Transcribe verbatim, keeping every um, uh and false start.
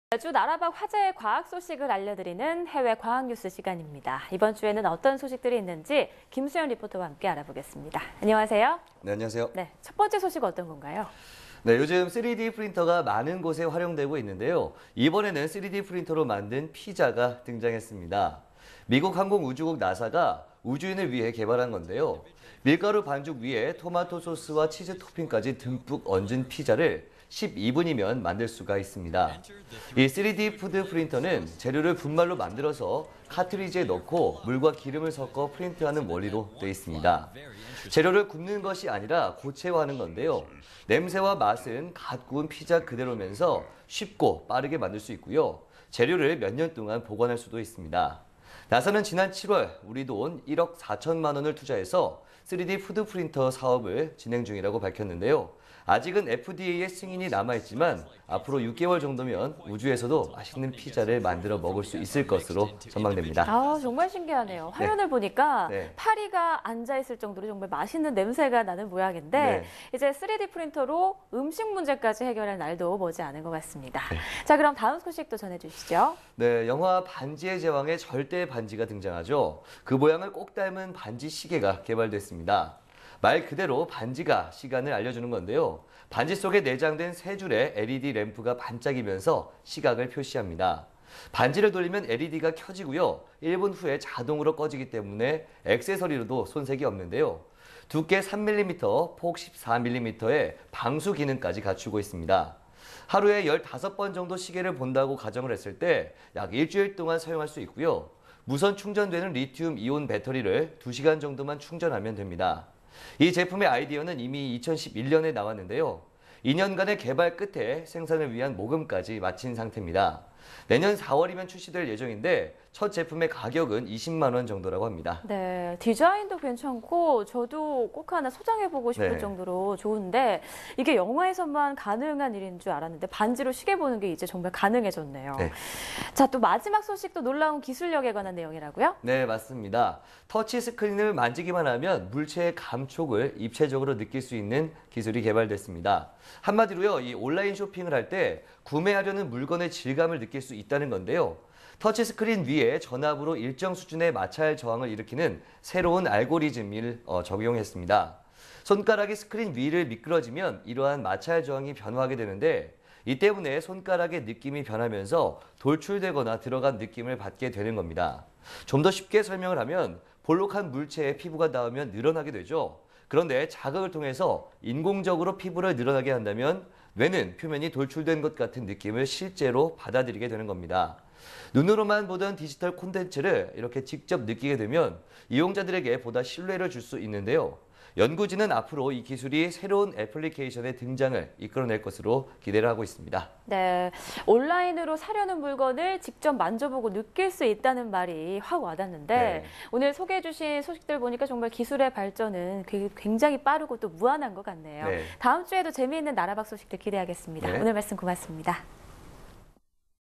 매주 나라밖 화제의 과학 소식을 알려드리는 해외 과학 뉴스 시간입니다. 이번 주에는 어떤 소식들이 있는지 김수현 리포터와 함께 알아보겠습니다. 안녕하세요. 네, 안녕하세요. 네, 첫 번째 소식 어떤 건가요? 네, 요즘 쓰리디 프린터가 많은 곳에 활용되고 있는데요. 이번에는 쓰리디 프린터로 만든 피자가 등장했습니다. 미국 항공우주국 나사가 우주인을 위해 개발한 건데요. 밀가루 반죽 위에 토마토 소스와 치즈 토핑까지 듬뿍 얹은 피자를 십이 분이면 만들 수가 있습니다. 이 쓰리디 푸드 프린터는 재료를 분말로 만들어서 카트리지에 넣고 물과 기름을 섞어 프린트하는 원리로 되어 있습니다. 재료를 굽는 것이 아니라 고체화하는 건데요. 냄새와 맛은 갓 구운 피자 그대로면서 쉽고 빠르게 만들 수 있고요. 재료를 몇 년 동안 보관할 수도 있습니다. 나사는 지난 칠월 우리 돈 일억 사천만 원을 투자해서 쓰리디 푸드 프린터 사업을 진행 중이라고 밝혔는데요. 아직은 에프디에이의 승인이 남아있지만 앞으로 육 개월 정도면 우주에서도 맛있는 피자를 만들어 먹을 수 있을 것으로 전망됩니다. 아, 정말 신기하네요. 화면을 네. 보니까 네. 파리가 앉아있을 정도로 정말 맛있는 냄새가 나는 모양인데 네. 이제 쓰리디 프린터로 음식 문제까지 해결할 날도 머지 않은 것 같습니다. 네. 자, 그럼 다음 소식도 전해주시죠. 네, 영화 반지의 제왕에 절대 반지가 등장하죠. 그 모양을 꼭 닮은 반지 시계가 개발됐습니다. 말 그대로 반지가 시간을 알려주는 건데요. 반지 속에 내장된 세 줄의 엘이디 램프가 반짝이면서 시각을 표시합니다. 반지를 돌리면 엘이디가 켜지고요. 일 분 후에 자동으로 꺼지기 때문에 액세서리로도 손색이 없는데요. 두께 삼 밀리미터, 폭 십사 밀리미터의 방수 기능까지 갖추고 있습니다. 하루에 열다섯 번 정도 시계를 본다고 가정을 했을 때 약 일주일 동안 사용할 수 있고요. 무선 충전되는 리튬 이온 배터리를 두 시간 정도만 충전하면 됩니다. 이 제품의 아이디어는 이미 이천십일 년에 나왔는데요. 이 년간의 개발 끝에 생산을 위한 모금까지 마친 상태입니다. 내년 사월이면 출시될 예정인데 첫 제품의 가격은 이십만 원 정도라고 합니다. 네, 디자인도 괜찮고 저도 꼭 하나 소장해보고 싶을 네. 정도로 좋은데 이게 영화에서만 가능한 일인 줄 알았는데 반지로 시계 보는 게 이제 정말 가능해졌네요. 네. 자, 또 마지막 소식도 놀라운 기술력에 관한 내용이라고요? 네, 맞습니다. 터치 스크린을 만지기만 하면 물체의 감촉을 입체적으로 느낄 수 있는 기술이 개발됐습니다. 한마디로요, 이 온라인 쇼핑을 할 때 구매하려는 물건의 질감을 느낄 수 있다는 건데요. 터치 스크린 위에 전압으로 일정 수준의 마찰 저항을 일으키는 새로운 알고리즘을 어, 적용했습니다. 손가락이 스크린 위를 미끄러지면 이러한 마찰 저항이 변화하게 되는데 이 때문에 손가락의 느낌이 변하면서 돌출되거나 들어간 느낌을 받게 되는 겁니다. 좀 더 쉽게 설명을 하면 볼록한 물체에 피부가 닿으면 늘어나게 되죠. 그런데 자극을 통해서 인공적으로 피부를 늘어나게 한다면 뇌는 표면이 돌출된 것 같은 느낌을 실제로 받아들이게 되는 겁니다. 눈으로만 보던 디지털 콘텐츠를 이렇게 직접 느끼게 되면 이용자들에게 보다 신뢰를 줄 수 있는데요. 연구진은 앞으로 이 기술이 새로운 애플리케이션의 등장을 이끌어낼 것으로 기대를 하고 있습니다. 네, 온라인으로 사려는 물건을 직접 만져보고 느낄 수 있다는 말이 확 와닿는데 네. 오늘 소개해 주신 소식들 보니까 정말 기술의 발전은 굉장히 빠르고 또 무한한 것 같네요. 네. 다음 주에도 재미있는 나라밖 소식들 기대하겠습니다. 네. 오늘 말씀 고맙습니다.